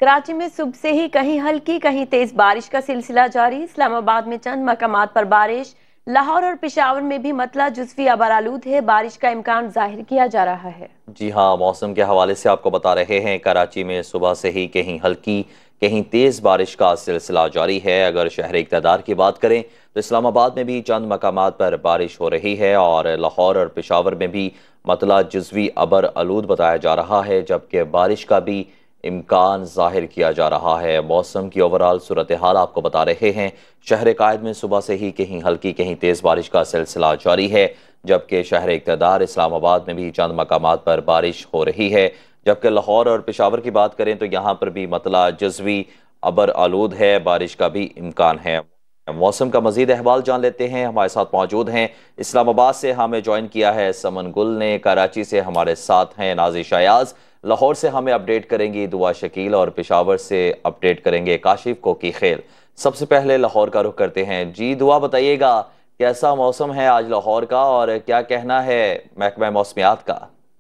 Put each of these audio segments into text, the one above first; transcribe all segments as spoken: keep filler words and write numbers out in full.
कराची में सुबह से ही कहीं हल्की कहीं तेज बारिश का सिलसिला जारी। इस्लामाबाद में चंद मकामात पर बारिश, लाहौर और पेशावर में भी मतला जुज़वी अबरालूद है। बारिश का इम्कान जाहिर किया जा रहा है। जी हाँ, मौसम के हवाले से आपको बता रहे हैं, कराची में सुबह से ही कहीं हल्की कहीं तेज़ बारिश का सिलसिला जारी है। अगर शहर इक़्तिदार की बात करें तो इस्लामाबाद में भी चंद मकामात पर बारिश हो रही है और लाहौर और पेशावर में भी मतला जुज़वी अबर आलूद बताया जा रहा है, जबकि बारिश का भी इम्कान जाहिर किया जा रहा है। मौसम की ओवरऑल सूरत हाल आपको बता रहे हैं। शहर कायद में सुबह से ही कहीं हल्की कहीं तेज़ बारिश का सिलसिला जारी है, जबकि शहर इक़्तिदार इस्लामाबाद में भी चंद मकामात पर बारिश हो रही है। जबकि लाहौर और पेशावर की बात करें तो यहाँ पर भी मतला जुज़वी अबर आलूद है, बारिश का भी इम्कान है। मौसम का मजीद अहवाल जान लेते हैं। हमारे साथ मौजूद हैं इस्लामाबाद से हमें ज्वाइन किया है समन गुल ने, कराची से हमारे साथ हैं नाजिश अयाज, लाहौर से हमें अपडेट करेंगी दुआ शकील और पेशावर से अपडेट करेंगे काशिफ कोकी खेल। सबसे पहले लाहौर का रुख करते हैं। जी दुआ, बताइएगा कैसा मौसम है आज लाहौर का और क्या कहना है महकमा मौसमियात का?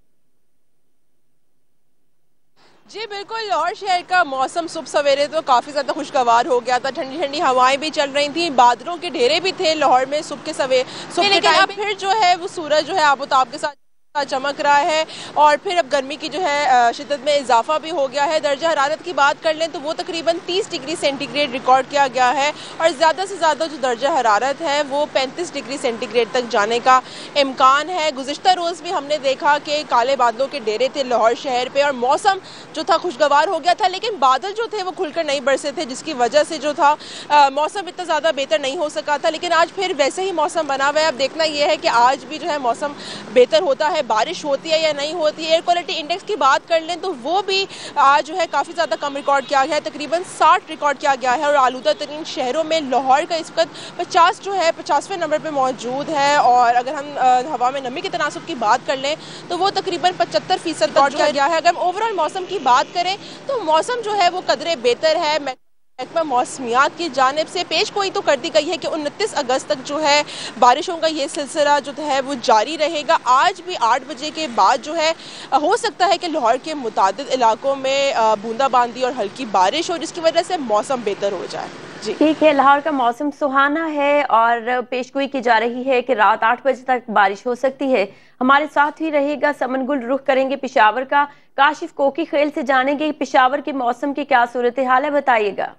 जी बिल्कुल, लाहौर शहर का मौसम सुबह सवेरे तो काफ़ी ज़्यादा खुशगवार हो गया था। ठंडी ठंडी हवाएं भी चल रही थी, बादलों के ढेरे भी थे लाहौर में सुबह के सवेरे सुबह, लेकिन अब फिर जो है वो सूरज जो है आबोताब के साथ चमक रहा है और फिर अब गर्मी की जो है शिद्दत में इजाफा भी हो गया है। दर्जा हरारत की बात कर लें तो वो तकरीबन तीस डिग्री सेंटीग्रेड रिकॉर्ड किया गया है और ज़्यादा से ज़्यादा जो दर्जा हरारत है वो पैंतीस डिग्री सेंटीग्रेड तक जाने का इम्कान है। गुज़िश्ता रोज़ भी हमने देखा कि काले बादलों के डेरे थे लाहौर शहर पर और मौसम जो था खुशगवार हो गया था, लेकिन बादल जो थे वो खुलकर नहीं बरसे थे, जिसकी वजह से जो था मौसम इतना ज़्यादा बेहतर नहीं हो सका था। लेकिन आज फिर वैसे ही मौसम बना हुआ है। अब देखना यह है कि आज भी जो है मौसम बेहतर होता है, बारिश होती है या नहीं होती है। एयर क्वालिटी इंडेक्स की बात कर लें तो वो भी आज जो है काफ़ी ज़्यादा कम रिकॉर्ड किया गया है, तकरीबन साठ रिकॉर्ड किया गया है और आलूदा तरीन शहरों में लाहौर का इस वक्त पचास जो है पचासवें नंबर पे मौजूद है। और अगर हम हवा में नमी के तनासुब की बात कर लें तो वो तकरीबन पचहत्तर फीसद रिकॉर्ड किया गया है। अगर हम ओवरऑल मौसम की बात करें तो मौसम जो है वो कदरे बेहतर है। महकमा मौसमियात की जानिब से पेश गोई तो कर दी गई है कि उनतीस अगस्त तक जो है बारिशों का ये सिलसिला जो है वो जारी रहेगा। आज भी आठ बजे के बाद जो है हो सकता है कि लाहौर के मुतादिद इलाकों में बूंदाबांदी और हल्की बारिश हो, जिसकी वजह से मौसम बेहतर हो जाए। जी ठीक है, लाहौर का मौसम सुहाना है और पेशगोई की जा रही है कि रात आठ बजे तक बारिश हो सकती है। हमारे साथ ही रहेगा समन गुल। रुख करेंगे पेशावर का, काशिफ कोकी खेल से जानेंगे पेशावर के मौसम की क्या सूरत हाल है, बताइएगा।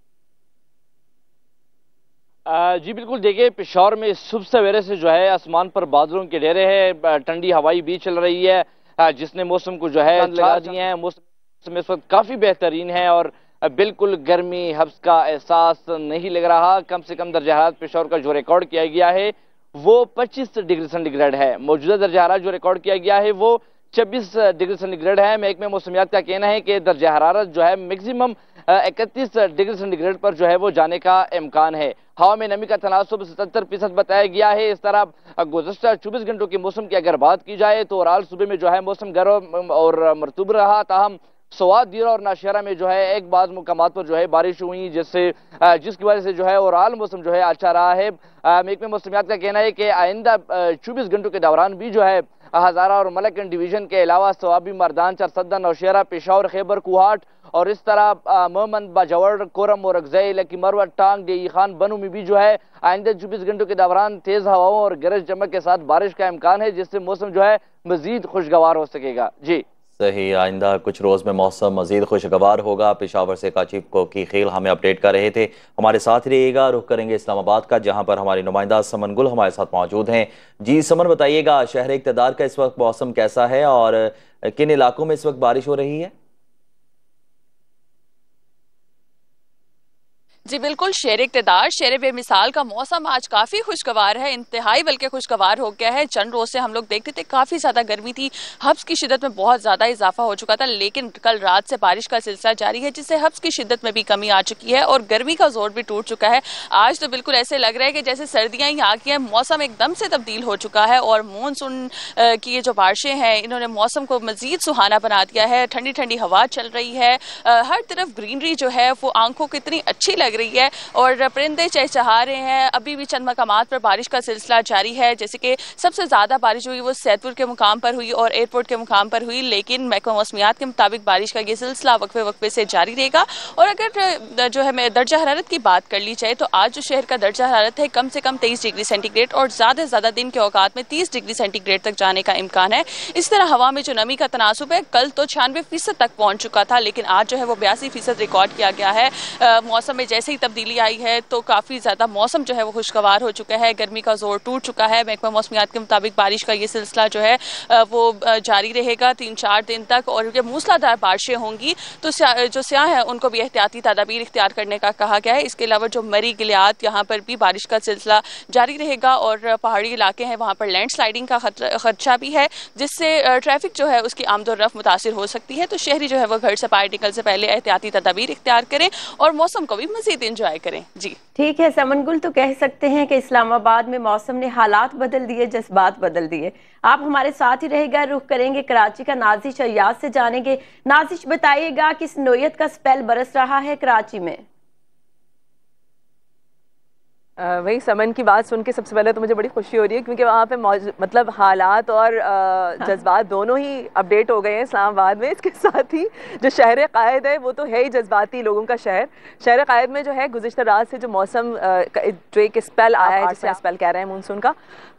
जी बिल्कुल, देखिए पेशावर में सुबह सवेरे से जो है आसमान पर बादलों के ढेरे हैं, ठंडी हवाई भी चल रही है जिसने मौसम को जो है लगा दिए हैं। मौसम इस वक्त काफ़ी बेहतरीन है और बिल्कुल गर्मी हब्स का एहसास नहीं लग रहा। कम से कम दर्जा हरारत पेशावर का जो रिकॉर्ड किया गया है वो पच्चीस डिग्री सेंटीग्रेड है। मौजूदा दर्जा हरारत जो रिकॉर्ड किया गया है वो छब्बीस डिग्री सेंटीग्रेड है। महकमे मौसमियात का कहना है कि दर्जा हरारत जो है मैक्सिमम इकतीस डिग्री सेंटीग्रेड पर जो है वो जाने का इम्कान है। हवा में नमी का तनासुब सत्तर फीसद बताया गया है। इस तरह गुज़श्ता चौबीस घंटों के मौसम की अगर बात की जाए तो ओवरऑल सुबह में जो है मौसम गर्म और मरतूब रहा, ताहम सवाद दीरा और नाशरा में जो है एक बाद मुकामात पर जो है बारिश हुई, जिससे जिसकी वजह से जो है ओवरऑल मौसम जो है अच्छा रहा है। महकमे मौसमियात का कहना है कि आइंदा चौबीस घंटों के दौरान भी जो है हज़ारा और मलकगंज डिवीजन के अलावा सवाबी, मर्दान, चरसद्दा, नौशहरा, पेशावर, खैबर, कुहाट और इस तरह मोहम्मद, बाजवड़, कोरम और अगजई, लकी मरवा, टांग, डेई खान, बनू में भी जो है आइंदा चौबीस घंटों के दौरान तेज हवाओं और गरज चमक के साथ बारिश का इम्कान है, जिससे मौसम जो है मजीद खुशगवार हो सकेगा। जी सही, आइंदा कुछ रोज़ में मौसम मजीद खुशगवार होगा। पेशावर से काशिफ कोकी खेल हमें अपडेट कर रहे थे। हमारे साथ रहिएगा। रुख करेंगे इस्लामाबाद का, जहां पर हमारी नुमाइंदा समन गुल हमारे साथ मौजूद हैं। जी समन, बताइएगा शहर इक़्तिदार का इस वक्त मौसम कैसा है और किन इलाकों में इस वक्त बारिश हो रही है? जी बिल्कुल, शेर इक़्तिदार शेर बेमिसाल का मौसम आज काफ़ी खुशगवार है, इंतहाई बल्कि खुशगवार हो गया है। चंद रोज़ से हम लोग देखते थे काफ़ी ज़्यादा गर्मी थी, हब्स की शिद्दत में बहुत ज़्यादा इजाफा हो चुका था, लेकिन कल रात से बारिश का सिलसिला जारी है, जिससे हब्स की शिद्दत में भी कमी आ चुकी है और गर्मी का जोर भी टूट चुका है। आज तो बिल्कुल ऐसे लग रहा है कि जैसे सर्दियाँ ही आ गई हैं, मौसम एकदम से तब्दील हो चुका है और मानसून की ये जो बारिशें हैं इन्होंने मौसम को मज़ीद सुहाना बना दिया है। ठंडी ठंडी हवा चल रही है, हर तरफ ग्रीनरी जो है वो आंखों को इतनी अच्छी लग लग रही है और परिंदे चहचहा रहे हैं। अभी भी चंद मकामात पर बारिश का सिलसिला जारी है, जैसे कि सबसे ज़्यादा बारिश हुई वो सैदपुर के मुकाम पर हुई और एयरपोर्ट के मुकाम पर हुई, लेकिन महकमा मौसमियात के मुताबिक बारिश का ये सिलसिला वक्फे वक्फे से जारी रहेगा। और अगर जो है दर्जा हरारत की बात कर ली जाए तो आज जो शहर का दर्जा हरारत है कम से कम तेईस डिग्री सेंटीग्रेड और ज़्यादा से ज़्यादा दिन के औकात में तीस डिग्री सेंटीग्रेड तक जाने का इम्कान है। इस तरह हवा में जो नमी का तनासुब है कल तो छियानवे फीसद तक पहुँच चुका था, लेकिन आज जो है वो बयासी फीसद रिकॉर्ड किया गया है। आ, मौसम में जैसे ही तब्दीली आई है तो काफ़ी ज़्यादा मौसम जो है वो खुशगवार हो चुका है, गर्मी का जोर टूट चुका है। महकमा मौसमियात के मुताबिक बारिश का ये सिलसिला जो है वो जारी रहेगा तीन चार दिन तक और ये मूसलाधार बारिशें होंगी तो जो स्याह हैं उनको भी एहतियाती तदाबीर इख्तियार करने का कहा गया है। इसके अलावा जो मरी गिलियात यहाँ पर भी बारिश का सिलसिला जारी रहेगा और पहाड़ी इलाके हैं वहाँ पर लैंड स्लाइडिंग का खदशा भी है, जिससे ट्रैफिक जो है उसकी आमदोरफ्त मुतासिर हो सकती है। तो शहरी जो है वो घर से बाहर निकल से पहले एहतियाती तदाबीर इख्तियार करें और मौसम को भी मजीद इंजॉय करें। जी ठीक है समनगुल, तो कह सकते हैं कि इस्लामाबाद में मौसम ने हालात बदल दिए, जज्बात बदल दिए। आप हमारे साथ ही रहेगा, रुख करेंगे कराची का नाजिश अयाज से जानेंगे। नाजिश बताइएगा किस नोयत का स्पेल बरस रहा है कराची में? वही समन की बात सुन के सबसे पहले तो मुझे बड़ी खुशी हो रही है क्योंकि वहाँ पे मतलब हालात और जज्बात दोनों ही अपडेट हो गए हैं इस्लामाबाद में। इसके साथ ही जो शहर कायद है वो तो है ही जज्बाती लोगों का शहर। शहर कायद में जो है गुज़िश्ता रात से जो मौसम जो एक स्पेल आया है, जिसे स्पेल कह रहे हैं मानसून का,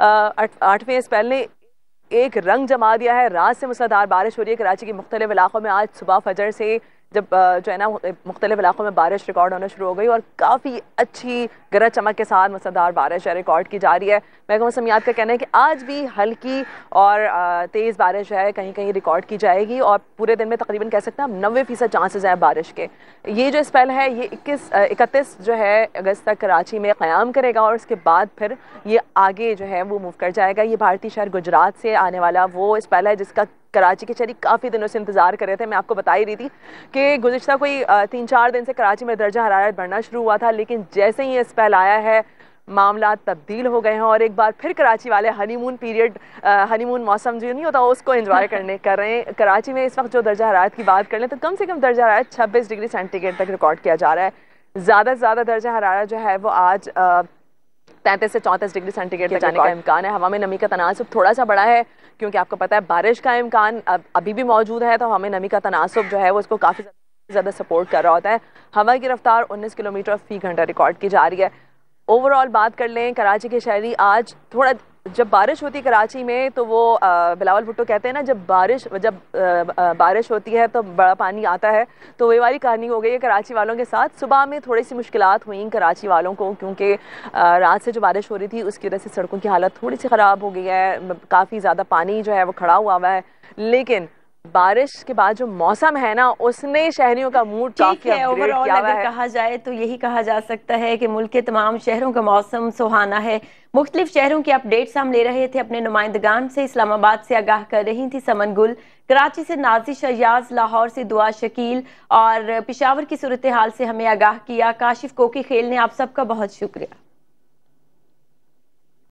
आठवें स्पेल ने एक रंग जमा दिया है। रात से मूसलाधार बारिश हो रही है कराची के मुख्तलिफ इलाकों में। आज सुबह फजर से जब जो है ना मुख्तलिफ इलाकों में बारिश रिकॉर्ड होना शुरू हो गई और काफ़ी अच्छी गरज चमक के साथ मूसलाधार बारिश रिकॉर्ड की जा रही है। महकमा मौसमियात का कहना है कि आज भी हल्की और तेज़ बारिश है कहीं कहीं रिकॉर्ड की जाएगी और पूरे दिन में तकरीबन कह सकते हैं हम नब्बे फीसद चांसेस हैं बारिश के। ये जो स्पेल है ये इक्कीस इकतीस जो है अगस्त तक कराची में क़याम करेगा और उसके बाद फिर ये आगे जो है वो मूव कर जाएगा। ये भारतीय शहर गुजरात से आने वाला वो स्पेल है जिसका कराची के शहरी काफ़ी दिनों से इंतज़ार कर रहे थे। मैं आपको बता ही रही थी कि गुज़िश्ता कोई तीन चार दिन से कराची में दर्जा हरारत बढ़ना शुरू हुआ था, लेकिन जैसे ही ये स्पेल आया है मामला तब्दील हो गए हैं और एक बार फिर कराची वाले हनीमून पीरियड, हनीमून मौसम जो नहीं होता उसको एंजॉय करने कर रहे हैं। कराची में इस वक्त जो दर्जा हरारत की बात कर लें तो कम से कम दर्जा हरारत छब्बीस डिग्री सेंटीग्रेड तक रिकॉर्ड किया जा रहा है। ज़्यादा से ज़्यादा दर्जा हरारत जो है वो आज तैंतीस से चौंतीस डिग्री सेंटीग्रेड तक जाने का इम्कान है। हवा में नमी का तनासुब थोड़ा सा बड़ा है क्योंकि आपको पता है बारिश का इम्कान अब अभी भी मौजूद है, तो हमें नमी का तनासुब जो है वो उसको काफ़ी ज़्यादा सपोर्ट कर रहा होता है। हवा की रफ्तार उन्नीस किलोमीटर फी घंटा रिकॉर्ड की जा रही है। ओवरऑल बात कर लें कराची के शहरी आज थोड़ा, जब बारिश होती है कराची में तो वो बिलावल भुट्टो कहते हैं ना जब बारिश जब बारिश होती है तो बड़ा पानी आता है, तो वही वाली कहानी हो गई है कराची वालों के साथ। सुबह में थोड़ी सी मुश्किलात हुई कराची वालों को क्योंकि रात से जो बारिश हो रही थी उसकी वजह से सड़कों की हालत थोड़ी सी ख़राब हो गई है, काफ़ी ज़्यादा पानी जो है वो खड़ा हुआ हुआ है। लेकिन बारिश के बाद जो मौसम है ना उसने शहरियों का मूड काफी अपग्रेड किया हुआ है। कहा जाए तो यही कहा जा सकता है कि मुल्क के तमाम शहरों का मौसम सुहाना है। मुख्तलिफ शहरों की अपडेट्स हम ले रहे थे अपने नुमाइंदगान से। इस्लामाबाद से आगाह कर रही थी समन गुल, कराची से नाजिश अयाज, लाहौर से दुआ शकील और पेशावर की सूरत हाल से हमें आगाह किया काशिफ कोकी खेल ने। आप सबका बहुत शुक्रिया।